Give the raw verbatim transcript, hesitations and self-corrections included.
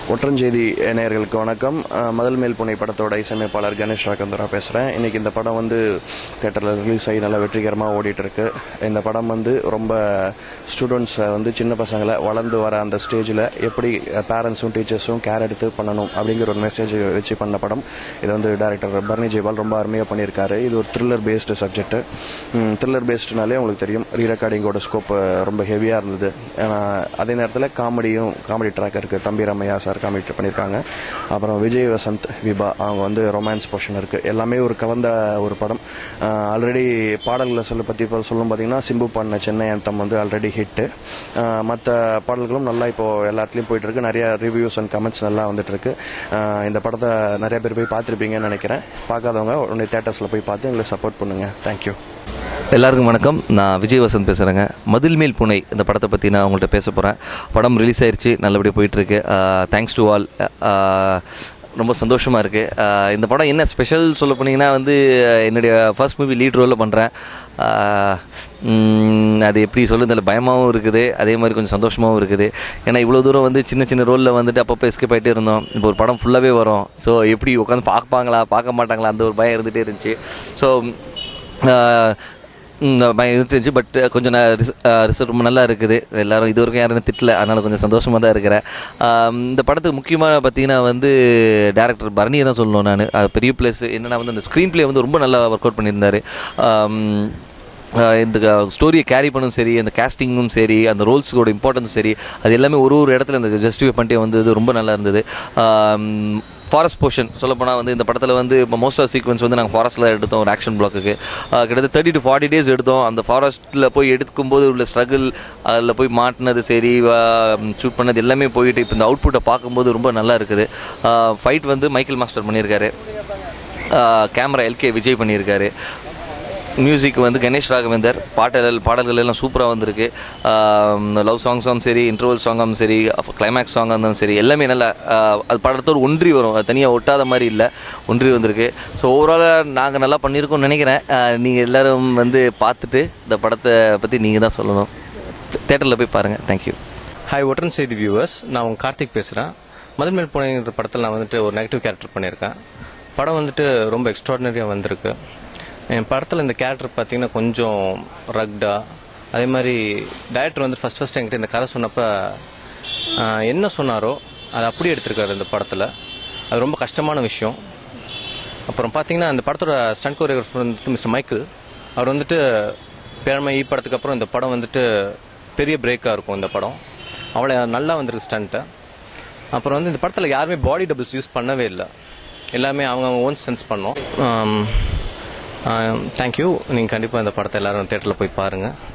ஒற்றஞ்செய்தி நேயர்களுக்கு வணக்கம். மதில் மேல் பூனை படத்தோட இசையமைப்பாளர் கணேஷ் ராகவந்தரா பேசுகிறேன். இன்றைக்கி இந்த படம் வந்து தேட்டரில் ரிலீஸ் ஆகி நல்லா வெற்றிகரமாக ஓடிட்டுருக்கு. இந்த படம் வந்து ரொம்ப ஸ்டூடெண்ட்ஸை வந்து சின்ன பசங்களை வளர்ந்து வர அந்த ஸ்டேஜில் எப்படி பேரண்ட்ஸும் டீச்சர்ஸும் கேர் எடுத்து பண்ணணும் அப்படிங்கிற ஒரு மெசேஜ் வச்சு பண்ண படம். இது வந்து டைரக்டர் பர்னி ஜெய்பால் ரொம்ப அருமையாக பண்ணியிருக்காரு. இது ஒரு த்ரில்லர் பேஸ்டு சப்ஜெக்ட். த்ரில்லர் பேஸ்டுனாலே உங்களுக்கு தெரியும், ரீரெக்கார்டிங்கோட ஸ்கோப் ரொம்ப ஹெவியாக இருந்தது. அதே நேரத்தில் காமெடியும் காமெடி ட்ராக் இருக்குது. தம்பி ரமையா சார் காமெடி பண்ணியிருக்காங்க. அப்புறம் விஜய் வசந்த் விபா அவங்க வந்து ரொமான்ஸ் போர்ஷன் இருக்குது. எல்லாமே ஒரு கலந்த ஒரு படம். ஆல்ரெடி பாடல்களை சொல்ல பற்றி இப்போ சொல்லும் பார்த்தீங்கன்னா சிம்பு பண்ண சென்னை அந்தம் வந்து ஆல்ரெடி ஹிட்டு. மற்ற பாடல்களும் நல்லா இப்போது எல்லாத்துலேயும் போயிட்டுருக்கு. நிறைய ரிவ்யூஸ் அண்ட் கமெண்ட்ஸ் நல்லா வந்துட்டுருக்கு. இந்த படத்தை நிறைய பேர் போய் பார்த்துருப்பீங்கன்னு நினைக்கிறேன். பார்க்காதவங்க உடனே தேட்டர்ஸில் போய் பார்த்து எங்களுக்கு சப்போர்ட் பண்ணுங்கள். தேங்க்யூ. எல்லாருக்கும் வணக்கம். நான் விஜய் வசந்த் பேசுகிறேங்க. மதில் மேல் பூனை இந்த படத்தை பற்றி நான் உங்கள்கிட்ட பேச போகிறேன். படம் ரிலீஸ் ஆயிடுச்சு, நல்லபடியாக போயிட்டுருக்கு. Thanks to all. ரொம்ப சந்தோஷமாக இருக்குது. இந்த படம் என்ன ஸ்பெஷல் சொல்ல போனீங்கன்னா வந்து என்னுடைய ஃபர்ஸ்ட் மூவி லீட் ரோலில் பண்ணுறேன். அது எப்படி சொல்லுதில்ல, பயமாகவும் இருக்குது, அதே மாதிரி கொஞ்சம் சந்தோஷமாகவும் இருக்குது. ஏன்னா இவ்வளோ தூரம் வந்து சின்ன சின்ன ரோலில் வந்துட்டு அப்பப்போ எஸ்கேப் ஆகிட்டே இருந்தோம். இப்போ ஒரு படம் ஃபுல்லாகவே வரும். ஸோ எப்படி உட்காந்து பார்ப்பாங்களா பார்க்க மாட்டாங்களா அந்த ஒரு பயம் இருந்துகிட்டே இருந்துச்சு. ஸோ இருந்துச்சு. பட் கொஞ்சம் ரிசல்ட் ரொம்ப நல்லா இருக்குது. எல்லோரும் இது வரைக்கும் யாரும் திட்டல, அதனால் கொஞ்சம் சந்தோஷமாக தான் இருக்கிறேன். இந்த படத்துக்கு முக்கியமாக பார்த்தீங்கன்னா வந்து டேரக்டர் பரணியை தான் சொல்லணும். நான் பெரிய ப்ளஸ் என்னென்னா வந்து அந்த ஸ்க்ரீன் ப்ளே வந்து ரொம்ப நல்லா ஒர்க் அவுட் பண்ணியிருந்தார். இந்த ஸ்டோரியை கேரி பண்ணவும் சரி, அந்த கேஸ்டிங்கும் சரி, அந்த ரோல்ஸோட இம்பார்ட்டன்ஸும் சரி, அது எல்லாமே ஒரு ஒரு இடத்துல அந்த ஜஸ்டிஃபை பண்ணிட்டே வந்தது ரொம்ப நல்லா இருந்தது. ஃபாரஸ்ட் போர்ஷன் சொல்லப்போனால் வந்து இந்த படத்தில் வந்து இப்போ மோஸ்ட் ஆஃப் சீக்வன்ஸ் வந்து நாங்கள் ஃபாரஸ்ட்டில் எடுத்தோம். ஒரு ஆக்ஷன் பிளாக்குக்கு கிட்டத்தட்ட தேர்ட்டி டு ஃபார்ட்டி டேஸ் எடுத்தோம். அந்த ஃபாரஸ்ட்டில் போய் எடுக்கும்போது உள்ள ஸ்ட்ரகிள், அதில் போய் மாட்டினது சரி, ஷூட் பண்ணது எல்லாமே போயிட்டு இப்போ இந்த அவுட்புட்டை பார்க்கும்போது ரொம்ப நல்லா இருக்குது. ஃபைட் வந்து மைக்கேல் மாஸ்டர் பண்ணியிருக்காரு. கேமரா எல்கே விஜய் பண்ணியிருக்காரு. மியூசிக் வந்து கணேஷ் ராகவேந்தர். பாடல் பாடல்கள் எல்லாம் சூப்பராக வந்திருக்கு. லவ் சாங்ஸும் சரி, இன்டர்வல் சாங்கும் சரி, கிளைமேக்ஸ் சாங்காக இருந்தாலும் சரி, எல்லாமே நல்லா அது படத்தோடு ஒன்றி வரும். அது தனியாக ஒட்டாத மாதிரி இல்லை, ஒன்றி வந்திருக்கு. ஸோ ஓவராலாக நாங்கள் நல்லா பண்ணியிருக்கோம்னு நினைக்கிறேன். நீங்கள் எல்லோரும் வந்து பார்த்துட்டு இந்த படத்தை பற்றி நீங்கள் தான் சொல்லணும். தேட்டரில் போய் பாருங்கள். தேங்க்யூ. ஹாய் ஒற்றன் செய்தி வியூவர்ஸ், நான் உங்கள் கார்த்திக் பேசுகிறேன். மதில் மேல் பூனைங்கிற படத்தில் நான் வந்துட்டு ஒரு நெகட்டிவ் கேரக்டர் பண்ணியிருக்கேன். படம் வந்துட்டு ரொம்ப எக்ஸ்ட்ராடினரியாக வந்திருக்கு. என் படத்தில் இந்த கேரக்டர் பார்த்தீங்கன்னா கொஞ்சம் ரக்டாக, அதே மாதிரி டைரக்டர் வந்து ஃபஸ்ட் ஃபஸ்ட் என்கிட்ட இந்த கதை சொன்னப்போ என்ன சொன்னாரோ அதை அப்படியே எடுத்திருக்காரு இந்த படத்தில். அது ரொம்ப கஷ்டமான விஷயம். அப்புறம் பார்த்தீங்கன்னா இந்த படத்தோட ஸ்டண்ட் கோரியோகிராஃபர் வந்துட்டு மிஸ்டர் மைக்கேல். அவர் வந்துட்டு பேரமை ஈ படத்துக்கு அப்புறம் இந்த படம் வந்துட்டு பெரிய பிரேக்காக இருக்கும். இந்த படம் அவ்வளோ நல்லா வந்திருக்கு ஸ்டண்ட்டு. அப்புறம் வந்து இந்த படத்தில் யாருமே பாடி டபுள்ஸ் யூஸ் பண்ணவே இல்லை. எல்லாமே அவங்க அவங்க ஓன் ஸ்டன்ஸ் பண்ணோம். தேங்க்யூ. நீங்கள் கண்டிப்பாக இந்த படத்தை எல்லோரும் தேட்டரில் போய் பாருங்கள்.